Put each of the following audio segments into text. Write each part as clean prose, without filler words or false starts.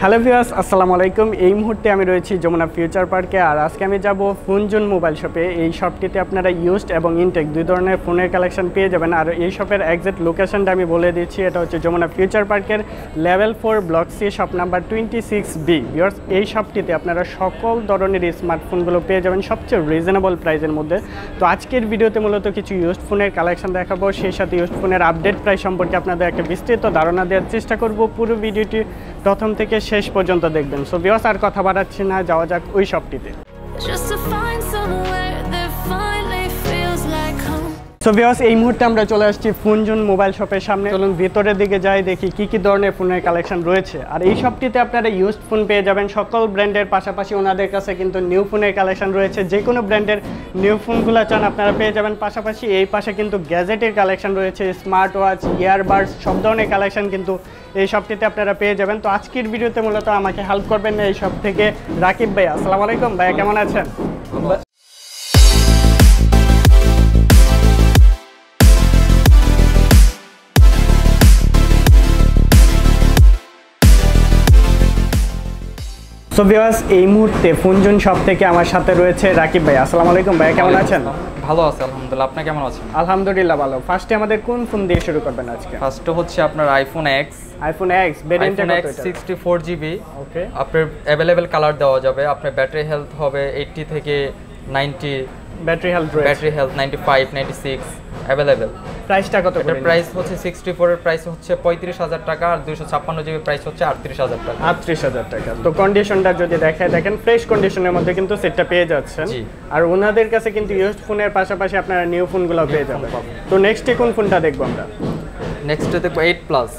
Hello viewers, আসসালামু আলাইকুম। এই মুহূর্তে আমি রয়েছি যমুনা ফিউচার পার্কে, আর আজকে আমি যাব ফোনজোন মোবাইল শপে। এই শপটিতে আপনারা ইউজড এবং ইনটেক দুই ধরনের ফোনের কালেকশন পেয়ে যাবেন। আর এই শপের এক্সাক্ট লোকেশনটা আমি বলে দিচ্ছি, এটা হচ্ছে যমুনা ফিউচার পার্কের level 4 block C shop number 26B। Viewers, এই শপটিতে আপনারা সকল ধরনের স্মার্টফোনগুলো পেয়ে যাবেন সবচেয়ে রিজনেবল প্রাইসের মধ্যে। তো আজকের ভিডিওতে মূলত কিছু ইউজড ফোনের কালেকশন দেখাবো, সেই সাথে ইউজড ফোনের আপডেট প্রাইস সম্পর্কে আপনাদের একটা বিস্তৃত ধারণা দেওয়ার চেষ্টা করব। পুরো ভিডিওটি প্রথম থেকে শেষ পর্যন্ত দেখবেন। সো ভিউয়ার্স, আর কথা বাড়াচ্ছি না, যাওয়া যাক ওই শপটিতে। সো ভিউয়ার্স, এই মুহূর্তে আমরা চলে আসছি ফোনজোন মোবাইল শপের সামনে। চলুন ভিতরের দিকে যাই, দেখি কি কি ধরনের ফোনের কালেকশন রয়েছে। আর এই শপটিতে আপনারা ইউজড ফোন পেয়ে যাবেন সকল ব্র্যান্ডের, পাশাপাশি ওনাদের কাছে কিন্তু নিউ ফোনের কালেকশন রয়েছে। যে কোনো ব্র্যান্ডের নিউ ফোনগুলো চান আপনারা পেয়ে যাবেন। পাশাপাশি এই পাশে কিন্তু গ্যাজেটের কালেকশন রয়েছে, স্মার্ট ওয়াচ, ইয়ারবাডস, সব ধরনের কালেকশন কিন্তু এই শপটিতে আপনারা পেয়ে যাবেন। তো আজকের ভিডিওতে মূলত আমাকে হেল্প করবেন এই শপ থেকে রাকিব ভাইয়া। আসসালামু আলাইকুম ভাইয়া, কেমন আছেন? সো ভিউয়ার্স, এই মুহূর্তে ফোনজোন শপ থেকে আমার সাথে রয়েছে রাকিব ভাই। আসসালামু আলাইকুম ভাই, কেমন আছেন? ভালো আছি আলহামদুলিল্লাহ, আপনি কেমন আছেন? আলহামদুলিল্লাহ ভালো। ফার্স্টে আমাদের কোন ফোন দিয়ে শুরু করবেন আজকে? ফার্স্টে হচ্ছে আপনার আইফোন এক্স। আইফোন এক্স ভেরিয়েন্টটা কত এটা? 64GB। ওকে, আপনার अवेलेबल কালার দেওয়া যাবে। আপনার ব্যাটারি হেলথ হবে 80 থেকে 90, ব্যাটারি হেলথ রয়েছে, ব্যাটারি হেলথ 95 96 अवेलेबल। প্রাইসটা কত করে? প্রাইস হচ্ছে 64 এর প্রাইস হচ্ছে 35,000 টাকা, আর 256GB প্রাইস হচ্ছে 38,000 টাকা। 38,000 টাকা। তো কন্ডিশনটা যদি দেখায়, দেখেন ফ্রেশ কন্ডিশনের মধ্যে কিন্তু সেটটা পেয়ে যাচ্ছেন। আর ওনাদের কাছে কিন্তু ইউজড ফোনের পাশাপাশি আপনারা নিউ ফোনগুলো পেয়ে যাবেন। তো নেক্সটে কোন ফোনটা দেখবো আমরা? নেক্সটে দেখো 8 প্লাস।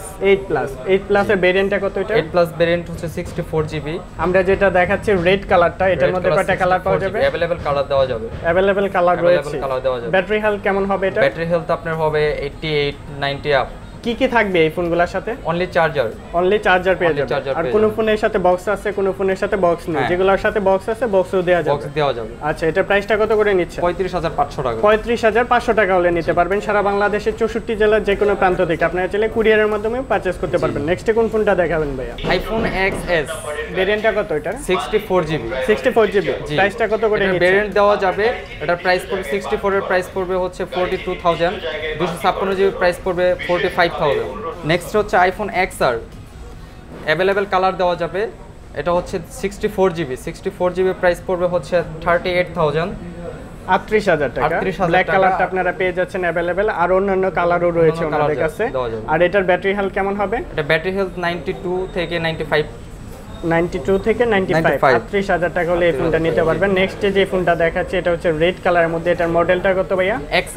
8 প্লাসের ভেরিয়েন্টটা কত এটা? 8 প্লাস ভেরিয়েন্ট হচ্ছে 64GB। আমরা যেটা দেখাচ্ছি রেড কালারটা, এটার মধ্যে কয়টা কালার পাওয়া যাবে? अवेलेबल কালার দেওয়া যাবে। अवेलेबल কালার রয়েছে, কালার দেওয়া যাবে। ব্যাটারি হেলথ কেমন হবে এটা? ব্যাটারি হেলথ আপনার হবে 88 90 আপ। কি কি থাকবে এই ফোনগুলোর সাথে? Only charger. অনলি চার্জার পেয়ে যাবে। আর কোন ফোনের সাথে বক্স আছে, কোন ফোনের সাথে বক্স নেই। যেগুলোর সাথে বক্স আছে বক্সও দেওয়া যাবে। বক্স দেওয়া যাবে। আচ্ছা, এটা প্রাইসটা কত করে নিচ্ছে? 35,500 টাকা। 35,500 টাকা হলে নিতে পারবেন। সারা বাংলাদেশের 64 জেলার যে কোনো প্রান্ত থেকে আপনারা চাইলে কুরিয়ারের মাধ্যমে পারচেজ করতে পারবেন। নেক্সটে কোন ফোনটা দেখাবেন ভাইয়া? আইফোন XS ভেরিয়েন্টটা কত এটা? 64GB। 64GB। প্রাইসটা কত করে নিচ্ছে? ভেরিয়েন্ট দেওয়া যাবে। এটার প্রাইস পড়বে 64 এর প্রাইস পড়বে হচ্ছে 42,000, 256GB প্রাইস পড়বে 45,000। নেক্সট হচ্ছে আইফোন XR। अवेलेबल কালার দেওয়া যাবে। এটা হচ্ছে 64GB। 64GB প্রাইস পড়বে হচ্ছে 38,000, 38,000 টাকা। ব্ল্যাক কালারটা আপনারা পেয়ে যাচ্ছেন अवेलेबल, আর অন্যান্য কালারও রয়েছে ওনাদের কাছে। আর এটার ব্যাটারি হেলথ কেমন হবে? এটা ব্যাটারি হেলথ 92 থেকে 95, 92 থেকে 95। 38,000 টাকা হলে এই ফোনটা নিতে পারবেন। নেক্সট যে ফোনটা দেখাচ্ছে এটা হচ্ছে রেড কালারের মধ্যে, এটার মডেলটা কত ভাইয়া?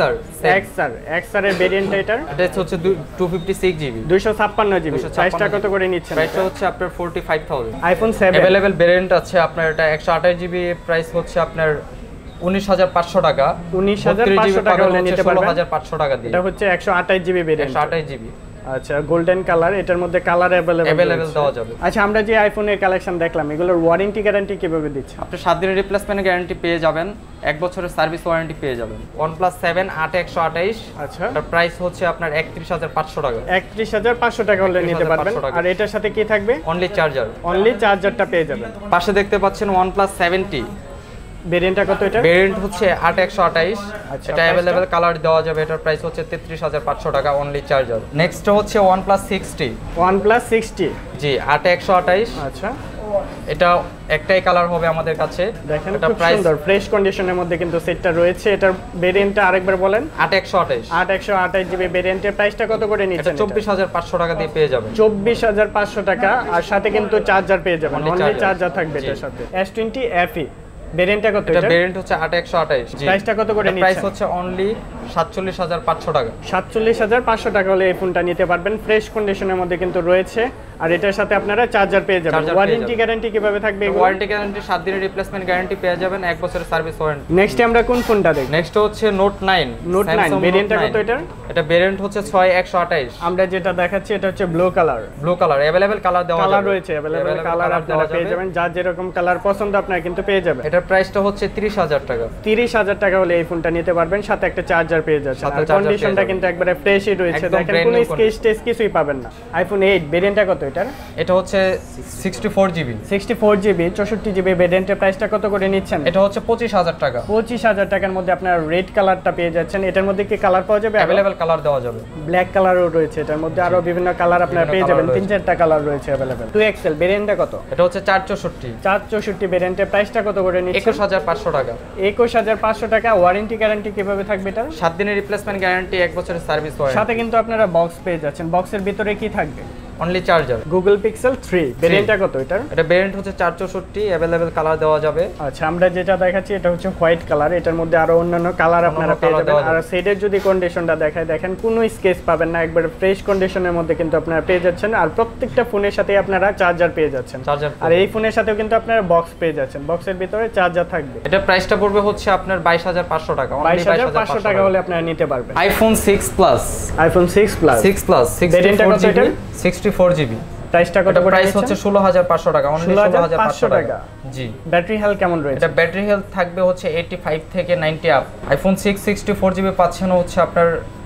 XR এর ভেরিয়েন্ট এটা হচ্ছে 256GB, 256GB। প্রাইসটা কত করে নিচ্ছেন? প্রাইসটা হচ্ছে আপনার 45,000। আইফোন 7 अवेलेबल ভেরিয়েন্ট আছে আপনার, এটা 128GB প্রাইস হচ্ছে আপনার 19,500 টাকা। 19,500 টাকা হলে নিতে পারবেন 16,500 টাকা দিয়ে। এটা হচ্ছে 128GB ভেরিয়েন্ট। 128GB। আচ্ছা, গোল্ডেন কালার, এটার মধ্যে কালার अवेलेबल দেওয়া যাবে। আচ্ছা, আমরা যে আইফোনের কালেকশন দেখলাম এগুলোর ওয়ারেন্টি গ্যারান্টি কিভাবে দিচ্ছে? আপনি 7 দিনের রিপ্লেসমেন্ট গ্যারান্টি পেয়ে যাবেন, 1 বছরের সার্ভিস ওয়ারেন্টি পেয়ে যাবেন। OnePlus 7 8128। আচ্ছা, এটার প্রাইস হচ্ছে আপনার 31,500 টাকা। 31,500 টাকা হলে নিতে পারবেন। আর এটার সাথে কি থাকবে? Only charger. অনলি চার্জারটা পেয়ে যাবেন। পাশে দেখতে পাচ্ছেন OnePlus 7T। ভেরিয়েন্টটা কত এটা? ভেরিয়েন্ট হচ্ছে 8128। আচ্ছা, এটা अवेलेबल কালার দেওয়া যাবে। এটার প্রাইস হচ্ছে 33,500 টাকা, অনলি চার্জার। নেক্সট হচ্ছে OnePlus 60। OnePlus 60। জি, 8128। আচ্ছা, এটা একটাই কালার হবে আমাদের কাছে। দেখেন খুব সুন্দর ফ্রেশ কন্ডিশনের মধ্যে কিন্তু সেটটা রয়েছে। এটার ভেরিয়েন্টটা আরেকবার বলেন। 8128। 8128GB ভেরিয়েন্টের প্রাইসটা কত করে নিচ্ছেন? এটা 24,500 টাকা দিয়ে পেয়ে যাবেন। 24,500 টাকা। আর সাথে কিন্তু চার্জার পেয়ে যাবেন, অনলি চার্জার থাকবে এটার সাথে। S20 FE ভেরিয়েন্টটা কত? এটা ভেরিয়েন্ট হচ্ছে 8128। প্রাইসটা কত করে নিচ্ছেন? প্রাইস হচ্ছে অনলি 47,500 টাকা। 47,500 টাকা হলে এই ফোনটা নিতে পারবেন। ফ্রেশ কন্ডিশনের মধ্যে কিন্তু রয়েছে। আর এটার সাথে আপনারা চার্জার পেয়ে যাবেন। ওয়ারেন্টি গ্যারান্টি কিভাবে থাকবে? ওয়ারেন্টি গ্যারান্টি 7 দিনের রিপ্লেসমেন্ট গ্যারান্টি পেয়ে যাবেন, 1 বছরের সার্ভিস ওয়ারেন্টি। নেক্সট আমরা কোন ফোনটা দেখব? নেক্সট হচ্ছে নোট 9। নোট 9 ভেরিয়েন্টটা কত এটা? এটা ভেরিয়েন্ট হচ্ছে 6128। আমরা যেটা দেখাচ্ছি এটা হচ্ছে blue colour. Blue colour available colour দেওয়া যাবে। কালার রয়েছে अवेलेबल কালার আপনারা পেয়ে যাবেন। যার যেরকম কালার পছন্দ আপনারা কিন্তু পেয়ে যাবেন। এটার প্রাইসটা হচ্ছে 30,000 টাকা। 30,000 টাকা হলে এই ফোনটা নিতে পারবেন, সাথে একটা চার্জার চার্জার পেয়ে যাচ্ছেন। সাথে আর চার্জার কন্ডিশনটা পেয়ে কিন্তু একবারে ফ্রেশই রয়েছে, একদম দেখেন brand কোনো new স্কেচ টেস কিছুই পাবেন না। আইফোন 8 ভেরিয়েন্টটা কত এটার? এটা হচ্ছে 64 জিবি। 64 জিবি 64 জিবি ভেরিয়েন্টের প্রাইসটা কত করে নিচ্ছেন? এটা হচ্ছে 25,000 টাকা। 25,000 টাকার মধ্যে আপনার রেড কালারটা পেয়ে যাচ্ছেন। এটার মধ্যে কি কালার পাওয়া যাবে? অ্যাভেলেবেল কালার দেওয়া যাবে। ব্ল্যাক কালারও রয়েছে, এটার মধ্যে আরো বিভিন্ন কালার আপনারা বিভিন্ন পেয়ে colour যাবেন, রয়েছে। 3-4টা কালার রয়েছে अवेलेबल। 2XL ভেরিয়েন্টটা কত? এটা হচ্ছে 464 464 ভেরিয়েন্টের প্রাইসটা কত করে নিচ্ছেন? 21,500 টাকা। 21,500 টাকা। ওয়ারেন্টি গ্যারান্টি কিভাবে থাকবে এটা? 7 দিনের রিপ্লেসমেন্ট গ্যারান্টি, 1 বছরের সার্ভিস ওয়ারেন্টি। সাথে কিন্তু আপনারা বক্স পেয়ে যাচ্ছেন। বক্সের ভিতরে কি থাকবে? Only charger. গুগল পিক্সেল 3 ভেরিয়েন্টটা কত এটার? এটা ভেরিয়েন্ট হচ্ছে 464, অ্যাভেলেবেল কালার দেওয়া যাবে। আচ্ছা, আমরা যেটা দেখাচ্ছি এটা হচ্ছে হোয়াইট কালার, এটার মধ্যে আরো অন্যান্য কালার আপনারা পেয়ে colour যাবেন। দেওয়া আর যাবে। সাইডের যদি কন্ডিশনটা দেখায়, দেখেন কোনো স্কেচ পাবেন না, একবারে ফ্রেশ কন্ডিশনের মধ্যে কিন্তু আপনারা পেয়ে যাচ্ছেন। আর প্রত্যেকটা ফোনের সাথে আপনারা চার্জার পেয়ে যাচ্ছেন। চার্জার। আর এই ফোনের সাথেও কিন্তু আপনারা বক্স পেয়ে যাচ্ছেন, বক্সের ভিতরে চার্জার থাকবে। এটা প্রাইসটা পড়বে হচ্ছে আপনার 22,500 টাকা। অনলি 22,500 টাকা হলে আপনারা নিতে পারবেন। IPhone 6 plus. IPhone 6 plus 6 plus ভেরিয়েন্টটা কত এটার? 64 জিবি। প্রাইসটা কত এটা করে? প্রাইস হচ্ছে 16,500 টাকা। অনলি 16,500 টাকা। জি। ব্যাটারি হেলথ কেমন রয়েছে? এটা ব্যাটারি হেলথ থাকবে হচ্ছে 85 থেকে 90 আপ। আইফোন 6 64 জিবি পাচ্ছেন হচ্ছে আপনার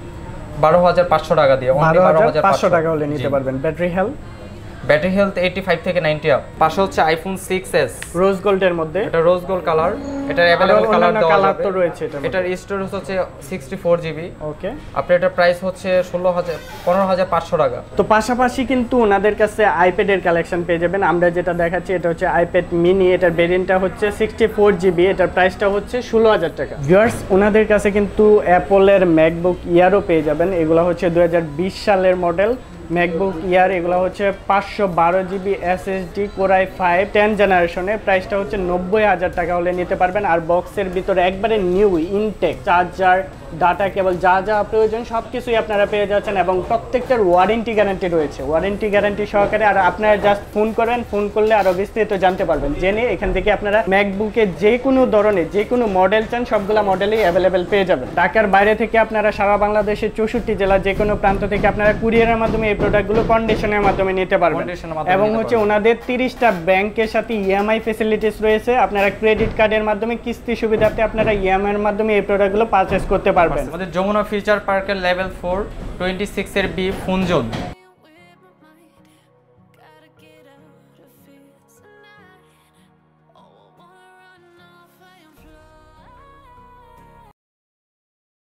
12,500 টাকা দিয়ে। অনলি 12,500 টাকা হলে নিতে পারবেন। Battery health? ব্যাটারি হেলথ 85 থেকে 90 আপ। পাশে হচ্ছে আইফোন 6s, রোজ গোল্ডের মধ্যে। এটা রোজ গোল্ড কালার। এটার अवेलेबल কালার দেওয়া কালার যাবে। তো রয়েছে এটার মধ্যে। এটার স্টোরেজ হচ্ছে 64 জিবি। ওকে। আপনার এটা প্রাইস হচ্ছে 15,500 টাকা। তো পাশাপাশি কিন্তু ওনাদের কাছে আইপ্যাডের কালেকশন পেয়ে যাবেন। আমরা যেটা দেখাচ্ছি এটা হচ্ছে আইপ্যাড মিনি, এটার ভেরিয়েন্টটা হচ্ছে 64 জিবি, এটার প্রাইসটা হচ্ছে 16,000 টাকা। ভিউয়ার্স, ওনাদের কাছে কিন্তু অ্যাপলের ম্যাকবুক ইয়ারও পেয়ে যাবেন। এগুলো হচ্ছে 2020 সালের মডেল ম্যাকবুক ইয়ার। এগুলো হচ্ছে 512 জিবি এসএসডি কোরাই 5 10 জেনারেশনের। প্রাইসটা হচ্ছে 90,000 টাকা হলে নিতে পারবেন। আর বক্সের ভিতরে একবারে new intact charger, data cable, যা যা প্রয়োজন সব কিছুই আপনারা পেয়ে যাচ্ছেন। এবং প্রত্যেকটার ওয়ারেন্টি গ্যারান্টি রয়েছে, ওয়ারেন্টি গ্যারান্টি সহকারে। আর আপনারা জাস্ট ফোন করবেন, ফোন করলে আরও বিস্তারিত জানতে পারবেন। জেনে এখান থেকে আপনারা ম্যাকবুকে যে কোনো ধরনের যে কোনো মডেল চান সবগুলা মডেলই অ্যাভেলেবেল পেয়ে যাবেন। ঢাকার বাইরে থেকে আপনারা সারা বাংলাদেশের 64 জেলার যে কোনো প্রান্ত থেকে আপনারা কুরিয়ারের মাধ্যমে এই প্রোডাক্টগুলো কন্ডিশনের মাধ্যমে নিতে পারবেন। এবং হচ্ছে ওনাদের 30টা ব্যাংকের সাথে ইএমআই ফ্যাসিলিটিস রয়েছে। আপনারা ক্রেডিট কার্ডের মাধ্যমে কিস্তি সুবিধাতে আপনারা ইএমআই এর মাধ্যমে এই প্রোডাক্টগুলো পারচেজ করতে পারবেন। আমাদের যমুনা ফিউচার পার্কের লেভেল 4 26 এর বি ফোন জোন